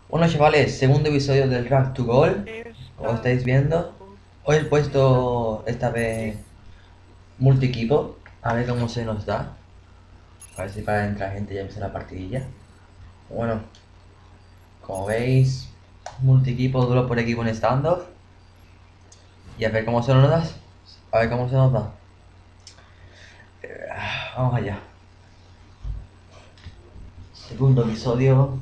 Bueno chavales, segundo episodio del Rap to Goal, como estáis viendo. Hoy he puesto esta vez multi-equipo, a ver cómo se nos da. A ver si para entrar gente ya empieza la partidilla. Bueno, como veis, multi-equipo duro por equipo en standoff. Y a ver cómo se nos da. A ver cómo se nos da. Vamos allá. Segundo episodio.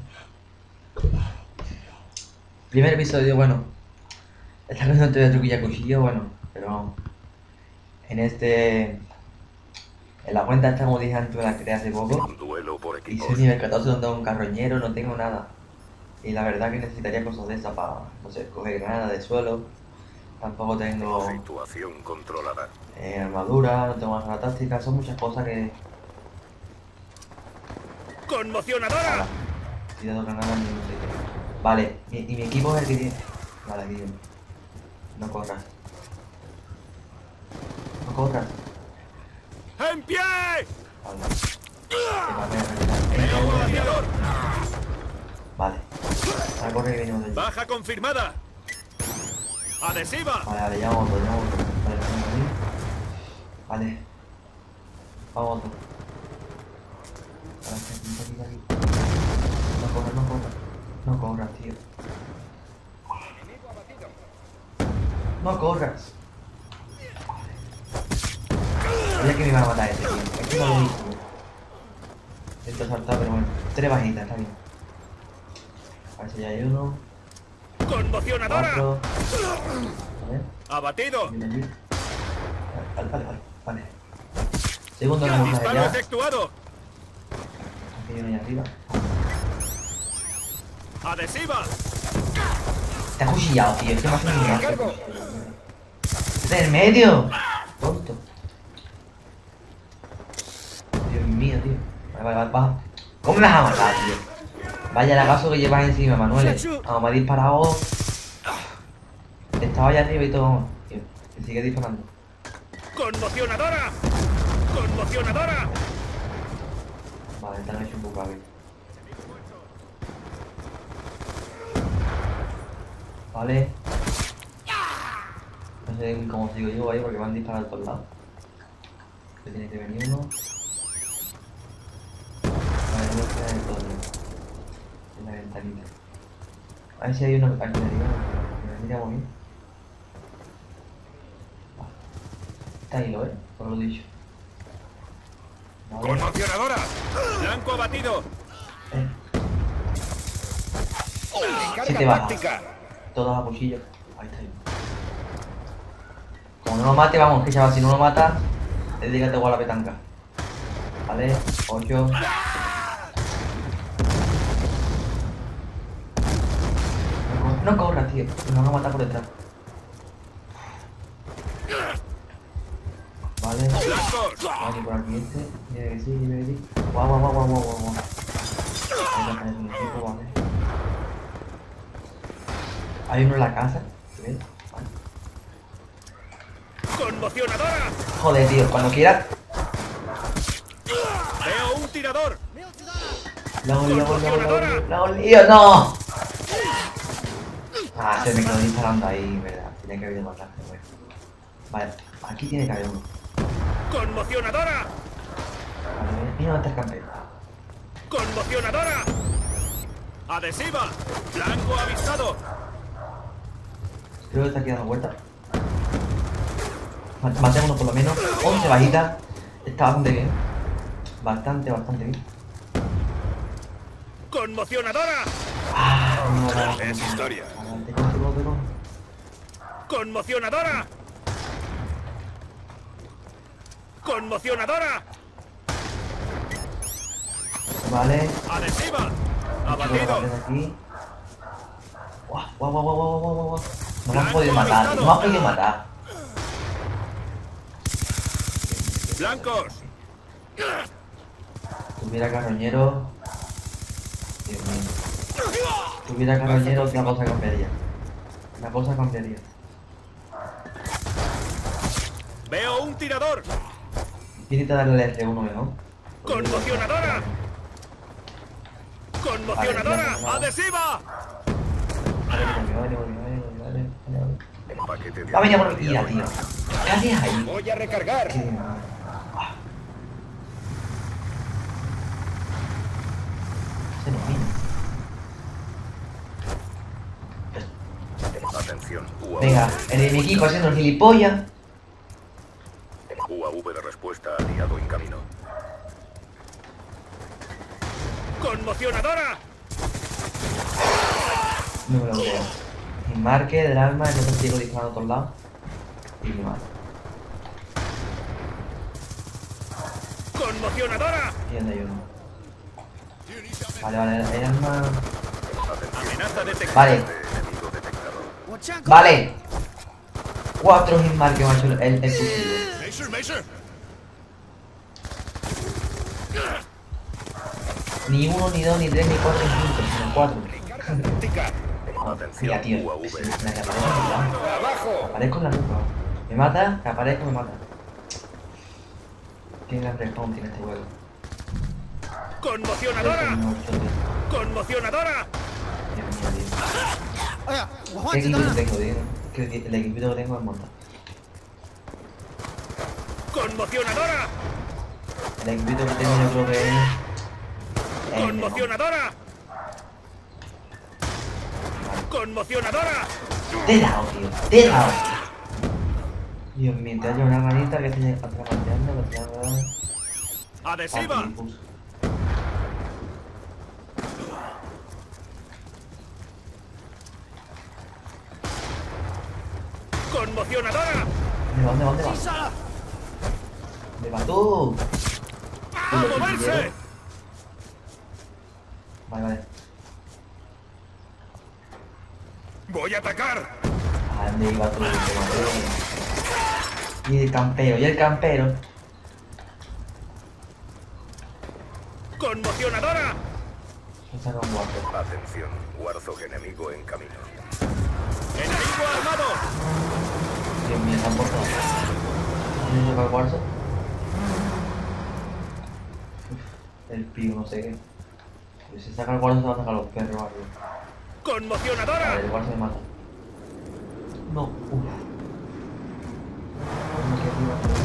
Primer episodio, bueno. Esta vez no te voy a truquillar cuchillo, bueno, pero en este. En la cuenta esta, como dije antes, la creé hace poco. Duelo por Y equipos. soy nivel 14, no tengo un carroñero, no tengo nada. Y la verdad que necesitaría cosas de esas para, no sé, coger granada de suelo. Tampoco tengo Situación controlada. armadura, no tengo arma táctica, son muchas cosas que... ¡Conmocionadora! Si tengo granadas ni no sé qué. Vale, y mi equipo es el que tiene... Vale, aquí viene. No corras. No corras. ¡En pie! Vale. Vale. Ahora corre que venimos de allí. ¡Baja confirmada! ¡Adhesiva! Vale, vale, ya vamos otro, ya vamos otro. Vale, venimos allí. Vale. Vamos otro. Vale, aquí. No corras, no corras. No corras, tío. No corras. Sabía que me iba a matar ese, tío. Es que no lo he visto. Esto saltado, pero bueno. Tres bajitas, está bien. A ver si ya hay uno. ¡Conmocionadora! Cuatro. A ver. ¡Abatido! Viene allí. Vale, vale, vale. Vale. Segundo que vamos ¡Disparo allá. efectuado! Aquí viene ahí arriba. ¡Adhesiva! Te ha cuchillado, tío. Es que me hace un mirazo. ¡Está en medio! Tonto. Dios mío, tío. Vale, vale, vale, baja. ¿Cómo me vas a matar, tío? Vaya lagazo que llevas encima, Manuel. Vamos, me ha disparado. Estaba allá arriba y todo. Tío, me sigue disparando. ¡Conmocionadora! ¡Conmocionadora! Vale, te han hecho un poco a ver. Vale. No sé cómo sigo yo ahí porque van a disparar a todos lados. Que tiene que venir uno. Vale, no queda en todo. En la ventanita. A ver si hay uno aquí arriba. Que me mira muy bien. Está ahí, ¿lo ves? Por lo dicho. Vale. ¡Conmocionadora! ¡Blanco abatido! Eh, ¡Descarga 7 bajas. táctica! Todos a cuchillo. Ahí está. Como no lo mate, vamos, que chaval, si no lo mata, te diga te voy a la petanca. Vale, 8. No corras, tío. Nos van a matar por detrás. Vale. ¡Blancos! Vale, por aquí este. Mira que sí, mira que sí. Guau, guau, guau, guau, guau, guau, guau. Ahí va a caer un equipo, vale. Hay uno en la casa. ¿Ves? Vale. ¡Conmocionadora! Joder, tío, cuando quieras. ¡Veo un tirador! La hago lío, la hago lío, no. Ah, se me quedó disparando ahí, verdad. Tiene que haber ido más rápido, güey. Vale, aquí tiene que haber uno. ¡Conmocionadora! Vale, mira dónde está el campeón. ¡Conmocionadora! ¡Adhesiva! ¡Blanco avistado! Creo que está aquí dando vueltas. Matémonos por lo menos. 11 bajitas. Está bastante bien. Bastante bien. ¡Conmocionadora! Ah, no, Es historia. Te consigo. ¡Conmocionadora! ¡Conmocionadora! Vale. ¡Adhesiva! Quiero ¡Abatido! desde aquí. Guau, guau, guau, guau, guau, guau, guau. No me han podido matar, tío. No me han podido matar. ¡Blancos! Tuviera carroñero. Dios mío. Tuviera carroñero, otra cosa cambiaría. La cosa cambiaría. ¡Veo un tirador! Tiene que darle el R1 mejor. ¡Conmocionadora! ¡Conmocionadora! Vale, ¡Adhesiva! Paquete de Va a venir por ayuda mi vida, tío. encaminado. ¿Qué haces ahí? Voy a recargar. Qué mal. Se nos vino. Atención, UAV. Venga, en mi equipo haciendo el gilipollas. UAV de respuesta aliado en camino. ¡Conmocionadora! No me lo creo. Enmarque del arma, el otro sigo disparando a todos lados. Y me mata. ¡Conmocionadora! Y anda yo. Vale, vale, el arma. Amenaza detectada. Vale, Enemigo detectado. vale. 4 enmarque, macho, el fusil. Ni 1, ni 2, ni 3, ni 4, ni 5, sino 4. Carga táctica. Mira, tío, UAV. me aparezco en la nuca. ¡Abajo! Aparezco en la nuca. Me mata, que aparezco, me mata. Qué gran respawn tiene este juego. ¡Conmocionadora! ¡Conmocionadora! Dios mío, tío. ¿Qué equipo tengo, tío? Que el equipo que tengo es mortal. ¡Conmocionadora! El equipo que tengo yo creo que es... ¡Conmocionadora! ¡Conmocionadora! Te he dado, tío. Te he dado. Dios mío, te hallo una manita que estoy atraganteando, que te haga... ¡Adhesiva! ¡Conmocionadora! ¿Dónde va? ¿Dónde va? ¿Dónde va tú? ¡A moverse! Vale, vale. ¡Voy a atacar! ¿A dónde iba tú? Y el campero, y el campero. ¡Conmocionadora! Se saca un guapo. Atención, Warzog enemigo en camino. ¡Enemigo armado! Dios mío, se han portado. ¿No se saca el cuarzo? El pico, no sé qué. Si se saca el cuarzo se va a sacar los perros arriba. Vale, ¡Conmocionadora! el cuarzo me mata. No, uff. No sé arriba.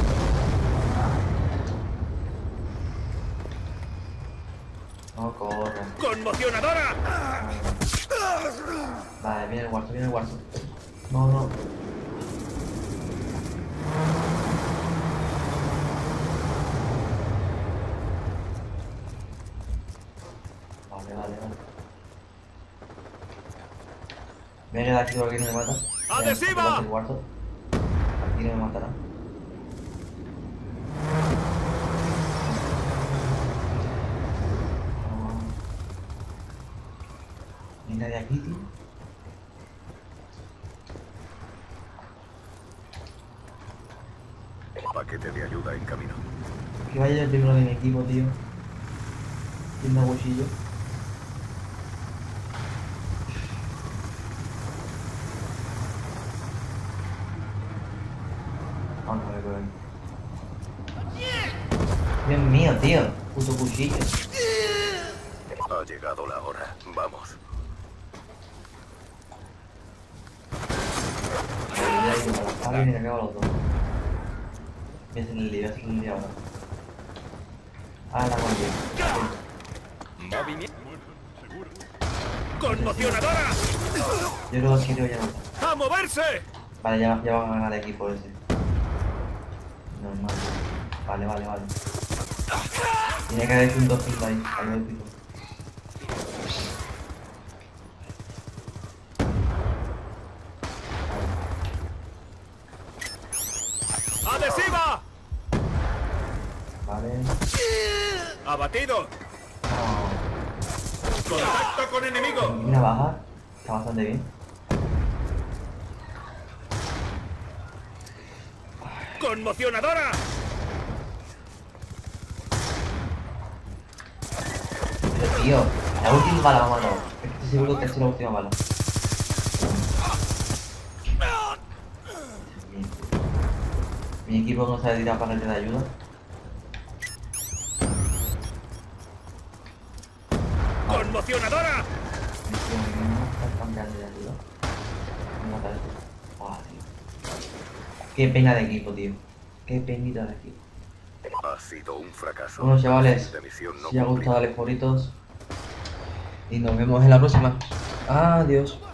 No corro. ¡Conmocionadora! Vale, viene el cuarzo, viene el cuarzo. No, no. Vale, vale, vale. Voy a quedar aquí porque aquí no me mata. ¡Adhesiva! El cuarzo. Aquí no me matará. No hay nadie aquí, tío. Paquete de ayuda en camino. Que vaya el primero de mi equipo, tío. Tiene un cuchillo. Ah, no, me veo ahí. Dios mío, tío. Puto cuchillo. Ha llegado la hora. Vamos. Ahora viene que acabo los dos. Voy a hacer el lío, ahora. Ah, la volví. Movimiento. ¡Conmocionadora! Yo creo que quiero ya no. ¡A moverse! Vale, ya van a ganar el equipo ese. Normal. Vale, vale, vale. Tiene que haber un 2 ahí, al medio pico. ¡Adhesiva! Vale. ¡Abatido! No. ¡Contacto con enemigo! Una baja. Está bastante bien. ¡Conmocionadora! Pero tío, la última bala me ha matado. Estoy seguro que ha sido la última bala. Mi equipo no sabe tirar para que de ayuda. ¡Conmocionadora! No está tan grande de arriba. No matar esto. Ah, tío. Qué pena de equipo, tío. Qué penita de equipo. Ha sido un fracaso. Bueno, chavales, De misión no si os ha cumplida. gustado, dale favoritos. Y nos vemos en la próxima. Adiós.